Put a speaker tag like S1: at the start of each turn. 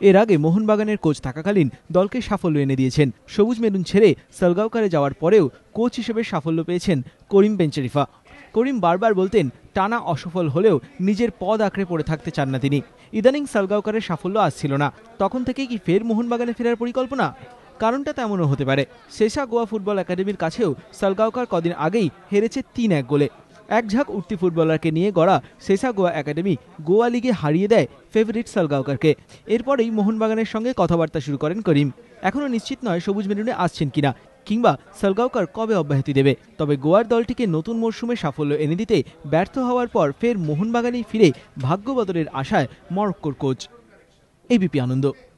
S1: এর আগে মোহনবাগানের কোচ থাকাকালীন দলকে সাফল্য এনে দিয়েছেন। সবুজ মেরুন ছেড়ে সালগাওকারে যাওয়ার পরেও কোচ হিসেবে সাফল্য পেয়েছেন করিম বেঞ্চেরিফা। করিম বারবার বলতেন টানা অসফল হলেও নিজের পদ আঁকড়ে পড়ে থাকতে চান না তিনি। ইদানিং সালগাওকারের সাফল্য আসছিল না, তখন থেকেই কি ফের মোহনবাগানে ফেরার পরিকল্পনা? কারণটা তেমনও হতে পারে। শেষা গোয়া ফুটবল একাডেমির কাছেও সালগাওকার কদিন আগেই হেরেছে ৩-১ গোলে। এক ঝাঁক উঠতি ফুটবলারকে নিয়ে গড়া শেষা গোয়া একাডেমি গোয়া লিগে হারিয়ে দেয় ফেভারিট সালগাওকারকে। এরপরেই মোহনবাগানের সঙ্গে কথাবার্তা শুরু করেন করিম। এখনও নিশ্চিত নয় সবুজ মেরুনে আসছেন কিনা, কিংবা সালগাওকার কবে অব্যাহতি দেবে। তবে গোয়ার দলটিকে নতুন মরশুমে সাফল্য এনে দিতে ব্যর্থ হওয়ার পর ফের মোহনবাগানেই ফিরে ভাগ্য বদলের আশায় মরক্কোর কোচ। এবিপি আনন্দ।